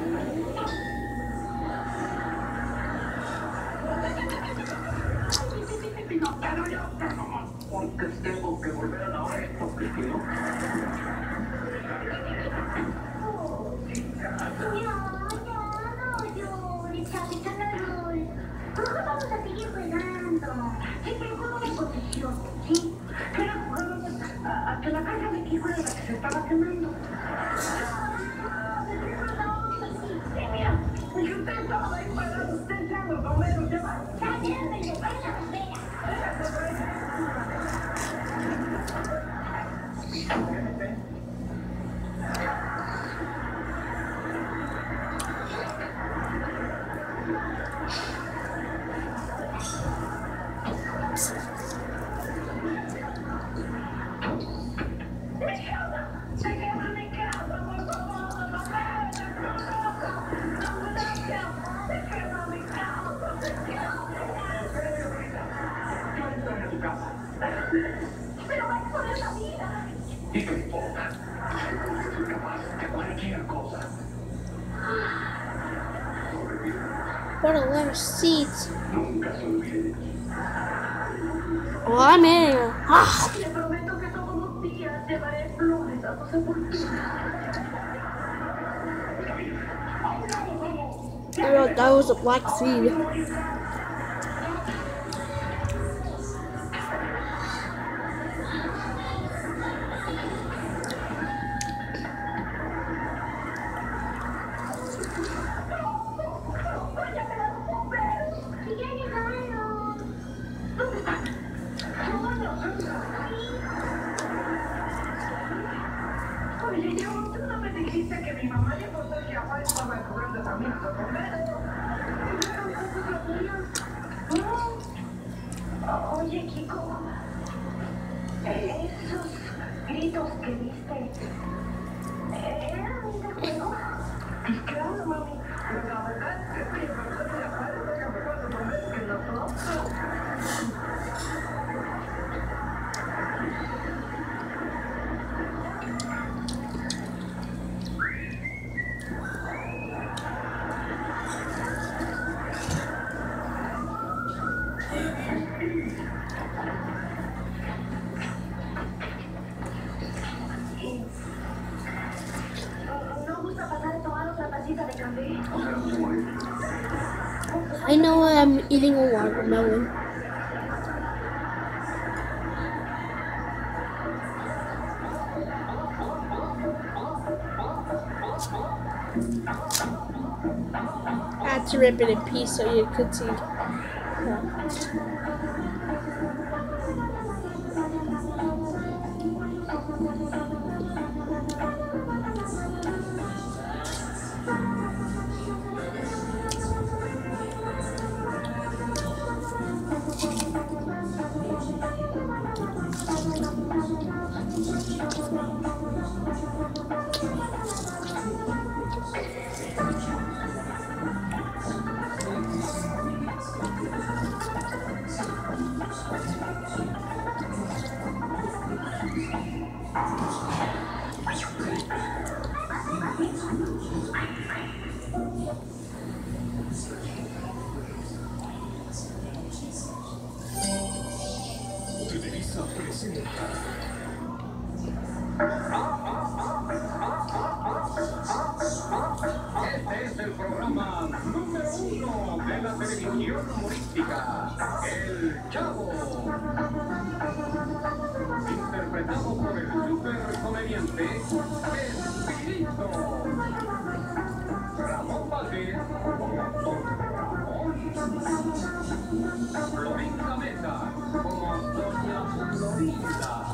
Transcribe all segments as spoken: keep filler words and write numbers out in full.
Porque tengo que volver a lavar esto, porque si no... Vamos a seguir jugando. Siempre juego de posición, ¿sí? Pero jugamos hasta la casa de Kiko de la que se estaba quemando. Sí, mira, y usted estaba ahí parado, usted ya los bomberos ya van. También me llevan a la bombera. Pero va a exponer la vida. ¿Y qué importa? Soy capaz de cualquier cosa. What a lot of seats. Nunca se olvide. Oh, I'm in here. Ah. Le prometo que todos los días llevaré flores a tu sepultura. I thought that was a black seed. Oye, yo, tú no me dijiste que mi mamá le contó que papá estaba en lugar de familia de bomberos. Oye, Kiko, esos gritos que diste, ¿eran de juego? Claro, mami, pero la verdad es que mi mamá se la padre de mejor de bomberos que nosotros. I know I'm eating a watermelon. I had to rip it in pieces so you could see. Televisa presenta. Este es el programa número uno de la televisión humorística, El Chavo. Interpretado por el supercomediante Espirito. Ramón Valdés como Don Ramón. Florinda Mesa como Doña Florinda.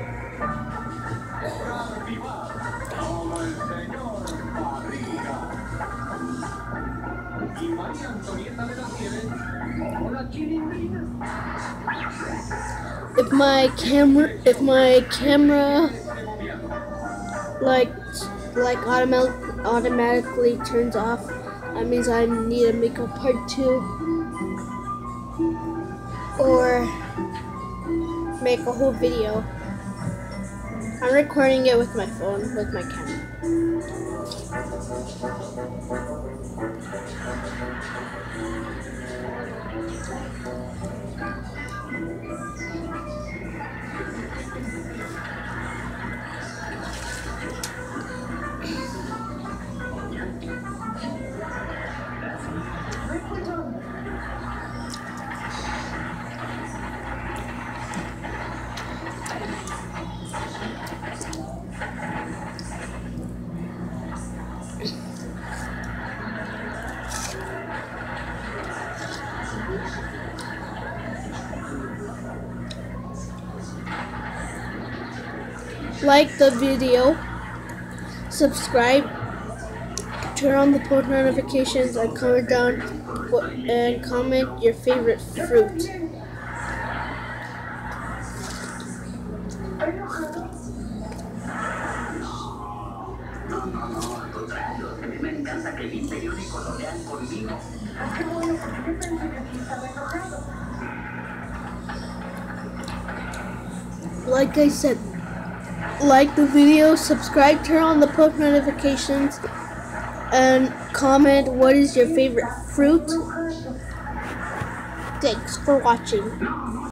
Edgar Vivar como el señor Barriga. Y María Antonieta de las Nieves como la Chilindrina. If my camera, if my camera, like, like automatic, automatically turns off, that means I need to make a part two, or make a whole video. I'm recording it with my phone, with my camera. Like the video, subscribe, turn on the post notifications, and comment down what, and comment your favorite fruit. No, no, no, al contrario. A mí me encanta que el periódico lo lean conmigo. Ah, qué bueno, porque yo pensé que sí estaba enojado. Like I said, like the video, subscribe, turn on the post notifications, and comment what is your favorite fruit. Thanks for watching.